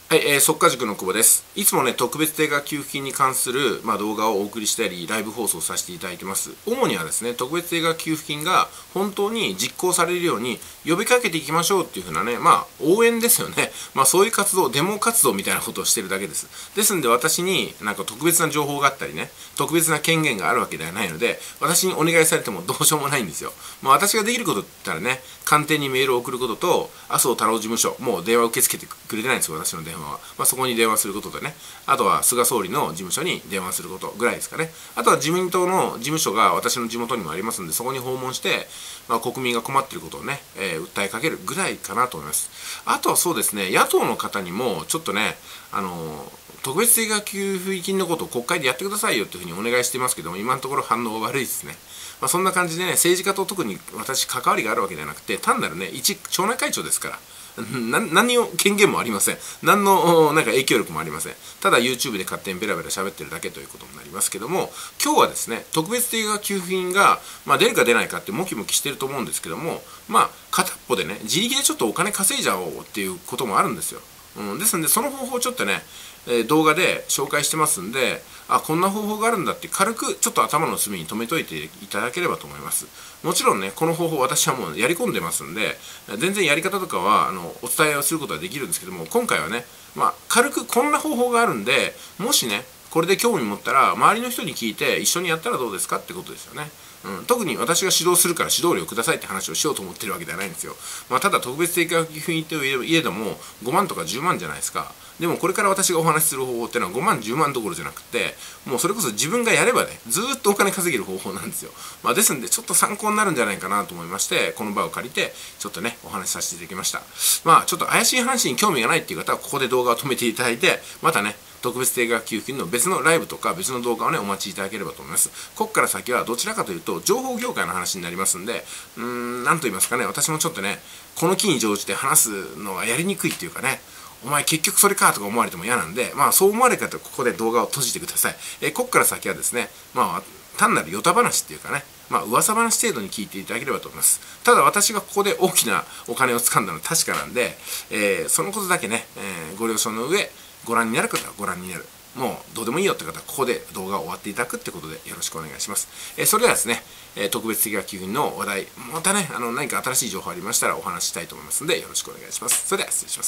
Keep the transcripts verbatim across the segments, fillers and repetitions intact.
はい、えー、速稼塾の久保です。いつもね、特別定額給付金に関する、まあ、動画をお送りしたり、ライブ放送させていただいてます。主にはですね、特別定額給付金が本当に実行されるように呼びかけていきましょうっていうふうなね、まあ、応援ですよね。まあ、そういう活動、デモ活動みたいなことをしてるだけです。ですんで、私になんか特別な情報があったりね、特別な権限があるわけではないので、私にお願いされてもどうしようもないんですよ。まあ、私ができることって言ったらね、官邸にメールを送ることと、麻生太郎事務所、もう電話受け付けてくれてないんですよ、私の電話は。まあ、そこに電話することでね、あとは菅総理の事務所に電話することぐらいですかね。あとは自民党の事務所が私の地元にもありますんで、そこに訪問して、まあ、国民が困っていることをね、えー、訴えかけるぐらいかなと思います。あとはそうですね、野党の方にもちょっとね、あのー、特別定額給付金のことを国会でやってくださいよというふうにお願いしていますけども、今のところ反応が悪いですね。まあ、そんな感じでね、政治家と特に私関わりがあるわけではなくて、単なるね、一町内会長ですから。な何の権限もありません。何のなんか影響力もありません。ただ YouTube で勝手にベラベラ喋ってるだけということになりますけども、今日はですね、特別定額給付金が、まあ、出るか出ないかってモキモキしてると思うんですけども、まあ片っぽでね、自力でちょっとお金稼いじゃおうっていうこともあるんですよ。うん、ですのでその方法をちょっとね、えー、動画で紹介してますんで、あ、こんな方法があるんだって軽くちょっと頭の隅に留めといていただければと思います。もちろんね、この方法私はもうやり込んでますんで、全然やり方とかはあのお伝えをすることはできるんですけども、今回はね、まあ、軽くこんな方法があるんで、もしね、これで興味持ったら周りの人に聞いて一緒にやったらどうですかってことですよね。うん、特に私が指導するから指導料くださいって話をしようと思ってるわけではないんですよ。まあ、ただ特別定額給付金といえどもごまんとかじゅうまんじゃないですか。でもこれから私がお話しする方法っていうのはごまんじゅうまんどころじゃなくて、もうそれこそ自分がやればね、ずーっとお金稼げる方法なんですよ。まあ、ですんでちょっと参考になるんじゃないかなと思いまして、この場を借りてちょっとねお話しさせていただきました。まあちょっと怪しい話に興味がないっていう方はここで動画を止めていただいて、またね特別定額給付金の別のライブとか別の動画をねお待ちいただければと思います。ここから先はどちらかというと情報業界の話になりますんで、うーん、なんと言いますかね、私もちょっとね、この機に乗じて話すのはやりにくいっていうかね、お前結局それかとか思われても嫌なんで、まあそう思われる方はここで動画を閉じてください。えここから先はですね、まあ単なるヨタ話っていうかね、まあ噂話程度に聞いていただければと思います。ただ私がここで大きなお金を掴んだのは確かなんで、えー、そのことだけね、えー、ご了承の上、ご覧になる方はご覧になる。もうどうでもいいよって方はここで動画を終わっていただくってことでよろしくお願いします。えー、それではですね、えー、特別定額給付金の話題、またね、あの何か新しい情報ありましたらお話ししたいと思いますのでよろしくお願いします。それでは失礼します。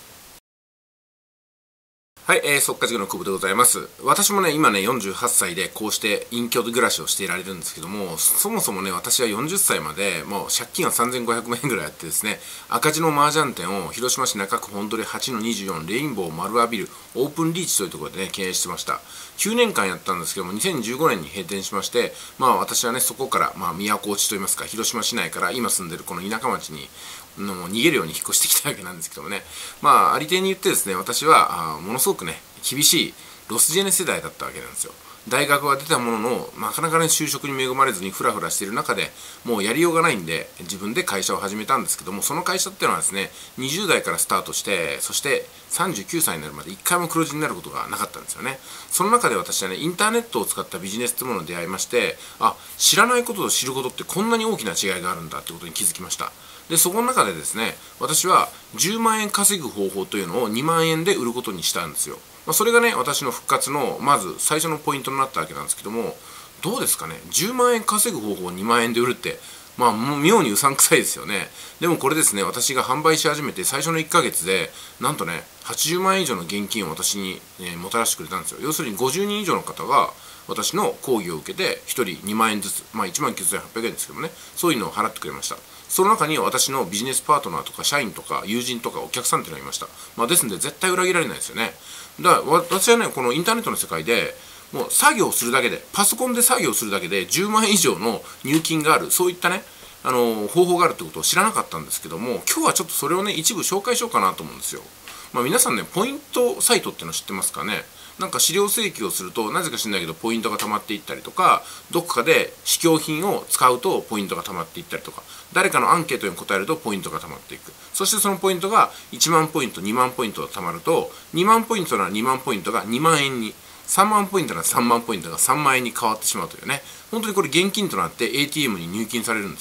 はい、えー、速稼塾の久保でございます。私もね、今ね、よんじゅうはっさいでこうして隠居暮らしをしていられるんですけども、そもそもね、私はよんじゅっさいまで、もう借金はさんぜんごひゃくまんえんぐらいあってですね、赤字の麻雀店を広島市中区本取 はちのにじゅうよん レインボー丸アビルオープンリーチというところでね、経営してました。きゅうねんかんやったんですけども、にせんじゅうごねんに閉店しまして、まあ私はね、そこから、まあ都落ちといいますか、広島市内から今住んでるこの田舎町に、の逃げるように引っ越してきたわけなんですけどもね、まあありていに言ってですね、私はあものすごくね厳しいロスジェネ世代だったわけなんですよ。大学は出たもののなかなかね就職に恵まれずにフラフラしている中で、もうやりようがないんで自分で会社を始めたんですけども、その会社っていうのはですねにじゅうだいからスタートして、そしてさんじゅうきゅうさいになるまでいっかいも黒字になることがなかったんですよね。その中で私はねインターネットを使ったビジネスというものに出会いまして、あ、知らないことと知ることってこんなに大きな違いがあるんだってことに気づきました。でそこの中でですね、私はじゅうまんえん稼ぐ方法というのをにまんえんで売ることにしたんですよ。まあ、それがね私の復活のまず最初のポイントになったわけなんですけども、どうですかね、じゅうまんえん稼ぐ方法をにまんえんで売るって、まあ妙にうさんくさいですよね。でもこれですね、私が販売し始めて最初のいっかげつでなんとねはちじゅうまんえん以上の現金を私に、ね、もたらしてくれたんですよ。要するにごじゅうにん以上の方が私の講義を受けてひとりにまんえんずつ、まあいちまんきゅうせんはっぴゃくえんですけどもね、そういうのを払ってくれました。その中に私のビジネスパートナーとか社員とか友人とかお客さんっていうのがいました。まあ、ですので絶対裏切られないですよね。だから私はねこのインターネットの世界でもう作業するだけで、パソコンで作業するだけでじゅうまんえん以上の入金がある、そういったねあの方法があるってことを知らなかったんですけども、今日はちょっとそれをね一部紹介しようかなと思うんですよ。まあ、皆さんねポイントサイトっていうの知ってますかね。なんか資料請求をするとなぜか知らないけどポイントが溜まっていったりとか、どこかで試供品を使うとポイントが溜まっていったりとか、誰かのアンケートに答えるとポイントが溜まっていく。そしてそのポイントがいちまんポイントにまんポイントが溜まると、にまんポイントならにまんポイントがにまんえんに、さんまんポイントならさんまんポイントがさんまんえんに変わってしまうというね、本当にこれ現金となって エーティーエム に入金されるんですよ。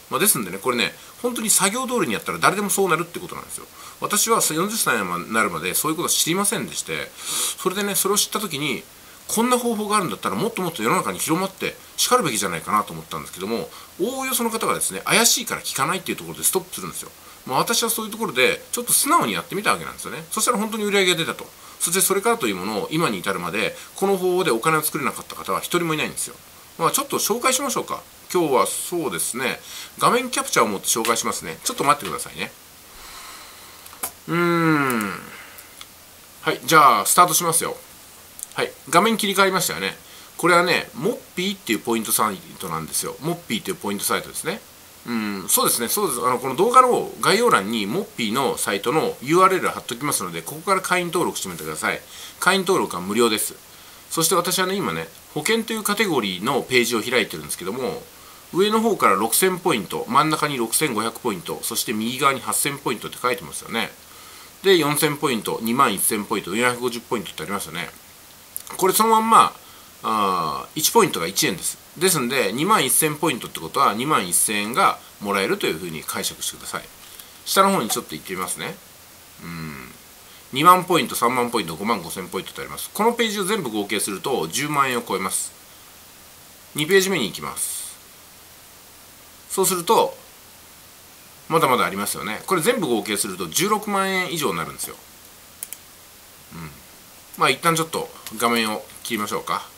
まあ、ですんでね、これね、本当に作業通りにやったら誰でもそうなるってことなんですよ。私はよんじゅっさいになるまでそういうことは知りませんでして、それでね、それを知った時に、こんな方法があるんだったらもっともっと世の中に広まってしかるべきじゃないかなと思ったんですけども、おおよその方がですね、怪しいから聞かないっていうところでストップするんですよ。まあ、私はそういうところでちょっと素直にやってみたわけなんですよね。そしたら本当に売り上げが出たと。そしてそれからというものを今に至るまでこの方法でお金を作れなかった方は一人もいないんですよ。まあ、ちょっと紹介しましょうか。今日はそうですね、画面キャプチャーを持って紹介しますね。ちょっと待ってくださいね。うーん。はい、じゃあスタートしますよ。はい、画面切り替わりましたよね。これはね、モッピーっていうポイントサイトなんですよ。モッピーっていうポイントサイトですね。うん、そうですね、そうです。あの、この動画の概要欄にモッピーのサイトの ユーアールエル 貼っときますので、ここから会員登録してみてください。会員登録は無料です。そして私はね、今ね、保険というカテゴリーのページを開いてるんですけども、上の方からろくせんポイント、真ん中にろくせんごひゃくポイント、そして右側にはっせんポイントって書いてますよね。で、よんせんポイント、にまんせんポイント、よんひゃくごじゅうポイントってありますよね。これそのまんま、あいちポイントがいちえんです。ですんで、にまんせんポイントってことはにまんせんえんがもらえるというふうに解釈してください。下の方にちょっと行ってみますね。うん。にまんポイント、さんまんポイント、ごまんごせんポイントってあります。このページを全部合計するとじゅうまんえんを超えます。にページ目に行きます。そうすると、まだまだありますよね。これ全部合計するとじゅうろくまんえん以上になるんですよ。うん。まあ一旦ちょっと画面を切りましょうか。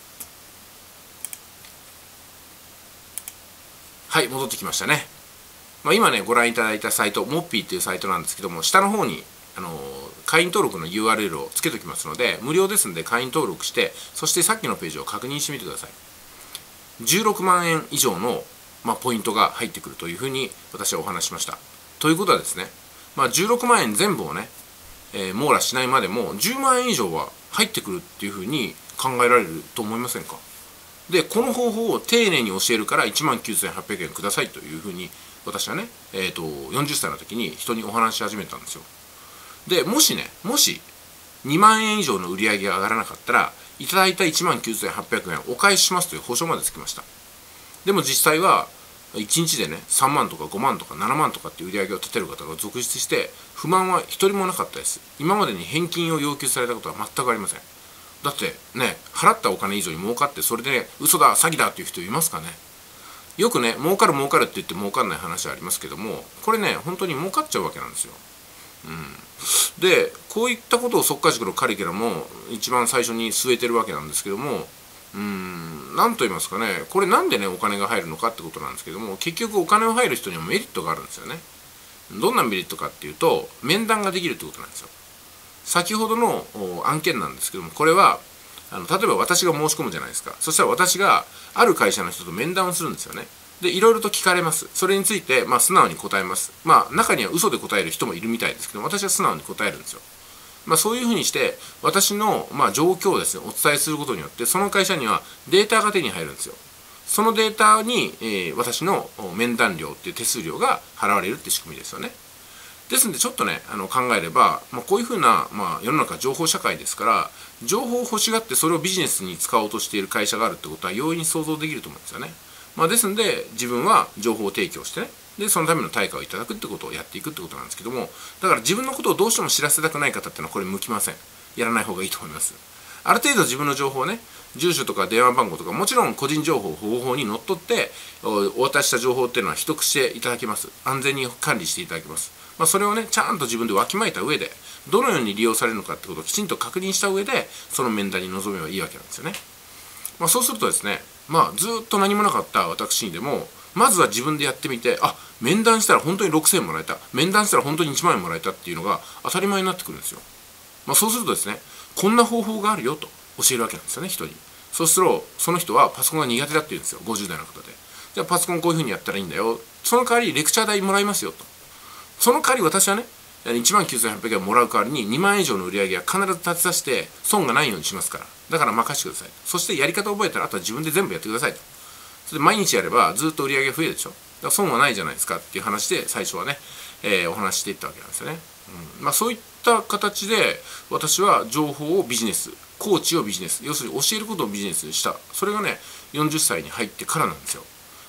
はい、戻ってきましたね。まあ、今ね、ご覧いただいたサイト、モッピーっていうサイトなんですけども、下の方に、あのー、会員登録の ユーアールエル をつけときますので、無料ですので会員登録して、そしてさっきのページを確認してみてください。じゅうろくまんえん以上の、まあ、ポイントが入ってくるというふうに私はお話しました。ということはですね、まあ、じゅうろくまんえん全部をね、えー、網羅しないまでもじゅうまんえん以上は入ってくるっていうふうに考えられると思いませんか？で、この方法を丁寧に教えるからいちまんきゅうせんはっぴゃくえんくださいというふうに私はね、えーと、よんじゅっさいの時に人にお話し始めたんですよ。で、もしね、もしにまんえん以上の売り上げが上がらなかったら、いただいたいちまんきゅうせんはっぴゃくえんお返ししますという保証までつきました。でも実際はいちにちでね、さんまんとかごまんとかななまんとかっていう売り上げを立てる方が続出して、不満は一人もなかったです。今までに返金を要求されたことは全くありません。だってね、払ったお金以上に儲かって、それでね、嘘だ、詐欺だっていう人いますかね。よくね、儲かる儲かるって言って儲かんない話はありますけども、これね、本当に儲かっちゃうわけなんですよ。うん、で、こういったことを速稼塾のカリキュラも一番最初に据えてるわけなんですけども、うーん、なんと言いますかね、これなんでね、お金が入るのかってことなんですけども、結局お金を入る人にはメリットがあるんですよね。どんなメリットかっていうと、面談ができるってことなんですよ。先ほどの案件なんですけども、これはあの例えば私が申し込むじゃないですか。そしたら私がある会社の人と面談をするんですよね。で、いろいろと聞かれます。それについて、まあ、素直に答えます。まあ、中には嘘で答える人もいるみたいですけど、私は素直に答えるんですよ。まあ、そういうふうにして、私の、まあ、状況をですね、お伝えすることによって、その会社にはデータが手に入るんですよ。そのデータに、えー、私の面談料っていう手数料が払われるって仕組みですよね。ですので、ちょっとね、あの考えれば、まあ、こういうふうな、まあ、世の中情報社会ですから、情報を欲しがってそれをビジネスに使おうとしている会社があるってことは容易に想像できると思うんですよね。まあ、ですので、自分は情報を提供してね、で、そのための対価をいただくってことをやっていくってことなんですけども、だから自分のことをどうしても知らせたくない方っていうのはこれ向きません。やらない方がいいと思います。ある程度自分の情報をね、住所とか電話番号とか、もちろん個人情報保護法にのっとってお渡しした情報っていうのは秘匿していただけます。安全に管理していただけます。まあ、それをね、ちゃんと自分でわきまえた上で、どのように利用されるのかってことをきちんと確認した上で、その面談に臨めばいいわけなんですよね。まあ、そうするとですね、まあ、ずっと何もなかった私にでも、まずは自分でやってみて、あ、面談したら本当にろくせんえんもらえた、面談したら本当にいちまんえんもらえたっていうのが当たり前になってくるんですよ。まあ、そうするとですね、こんな方法があるよと教えるわけなんですよね、人に。そうすると、その人はパソコンが苦手だって言うんですよ、ごじゅう代の方で。じゃあパソコンこういうふうにやったらいいんだよ。その代わりレクチャー代もらいますよと。その代わり私はね、いちまんきゅうせんはっぴゃくえんもらう代わりににまんえん以上の売り上げは必ず立てさせて損がないようにしますから。だから任せてください。そしてやり方を覚えたらあとは自分で全部やってくださいと。それで毎日やればずっと売り上げが増えるでしょ。だから損はないじゃないですかっていう話で最初はね、えー、お話していったわけなんですよね。うん、まあそういった形で私は情報をビジネス、コーチをビジネス、要するに教えることをビジネスにした。それがね、よんじゅっさいに入ってからなんですよ。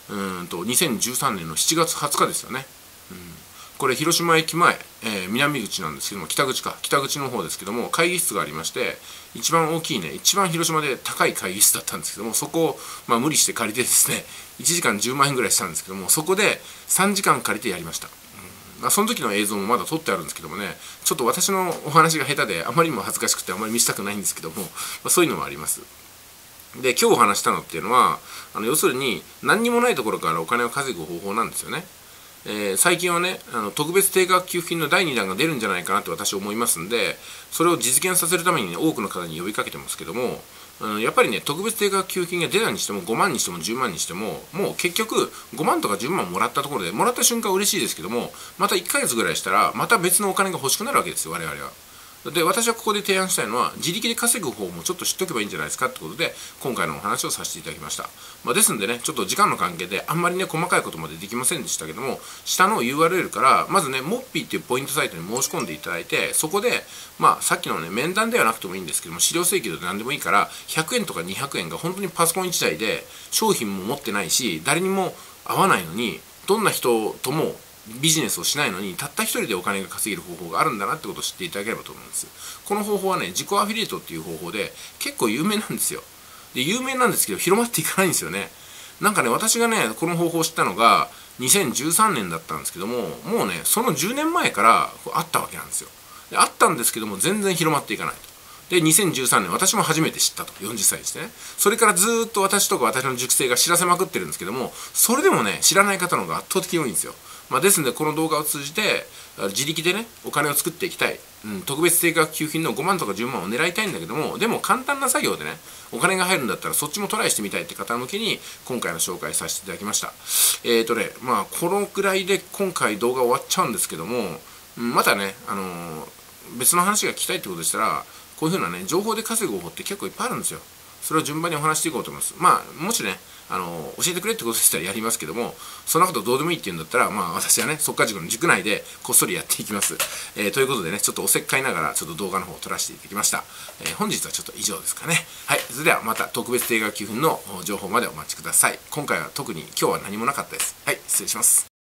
うんとにせんじゅうさんねんのしちがつはつかですよね。うん、これ広島駅前、えー、南口なんですけども、北口か北口の方ですけども、会議室がありまして、一番大きいね、一番広島で高い会議室だったんですけども、そこを、まあ、無理して借りてですね、いちじかんじゅうまんえんぐらいしたんですけども、そこでさんじかん借りてやりました。うん、まあ、その時の映像もまだ撮ってあるんですけどもね、ちょっと私のお話が下手であまりにも恥ずかしくてあまり見せたくないんですけども、まあ、そういうのもあります。で、今日お話したのっていうのは、あの要するに何にもないところからお金を稼ぐ方法なんですよね。えー、最近はね、あの特別定額給付金のだいにだんが出るんじゃないかなって私は思いますんで、それを実現させるために、ね、多くの方に呼びかけてますけども、うん、やっぱりね、特別定額給付金が出たにしてもごまんにしてもじゅうまんにしても、もう結局ごまんとかじゅうまんもらったところで、もらった瞬間嬉しいですけども、またいっかげつぐらいしたらまた別のお金が欲しくなるわけですよ、我々は。で、私はここで提案したいのは、自力で稼ぐ方もちょっと知っておけばいいんじゃないですかってことで、今回のお話をさせていただきました。まあ、ですんでね、ちょっと時間の関係であんまりね、細かいことまでできませんでしたけども、下の ユーアールエル から、まずね、モッピーっていうポイントサイトに申し込んでいただいて、そこで、まあ、さっきのね、面談ではなくてもいいんですけども、資料請求で何でもいいから、ひゃくえんとかにひゃくえんが本当にパソコンいちだいで、商品も持ってないし、誰にも会わないのに、どんな人とも、ビジネスをしないのにたった一人でお金が稼げる方法があるんだなってことを知っていただければと思うんです。この方法はね、自己アフィリエイトっていう方法で結構有名なんですよ。で、有名なんですけど広まっていかないんですよね。なんかね、私がね、この方法を知ったのがにせんじゅうさんねんだったんですけども、もうね、そのじゅうねんまえからあったわけなんですよ。で、あったんですけども全然広まっていかないと。で、にせんじゅうさんねん、私も初めて知ったと。よんじゅっさいにしてね。それからずーっと私とか私の塾生が知らせまくってるんですけども、それでもね、知らない方の方が圧倒的に多いんですよ。まあ、ですので、この動画を通じて、自力でね、お金を作っていきたい。うん、特別定額給付金のごまんとかじゅうまんを狙いたいんだけども、でも簡単な作業でね、お金が入るんだったらそっちもトライしてみたいって方向けに、今回の紹介させていただきました。えーとね、まあ、このくらいで今回動画終わっちゃうんですけども、またね、あのー、別の話が聞きたいってことでしたら、こういうふうなね、情報で稼ぐ方法って結構いっぱいあるんですよ。それを順番にお話していこうと思います。まあ、もしね、あの、教えてくれってことでしたらやりますけども、そんなことどうでもいいって言うんだったら、まあ私はね、速稼塾の塾内でこっそりやっていきます。えー、ということでね、ちょっとおせっかいながら、ちょっと動画の方を撮らせていただきました。えー、本日はちょっと以上ですかね。はい。それではまた特別定額給付の情報までお待ちください。今回は特に今日は何もなかったです。はい、失礼します。